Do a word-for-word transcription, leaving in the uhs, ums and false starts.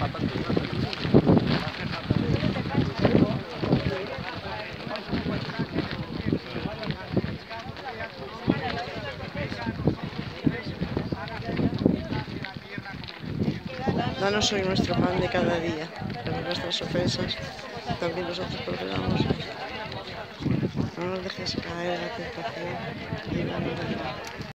Danos hoy nuestro pan de cada día, pero nuestras ofensas también nosotros perdonamos. No nos dejes caer en la tentación y líbranos del mal.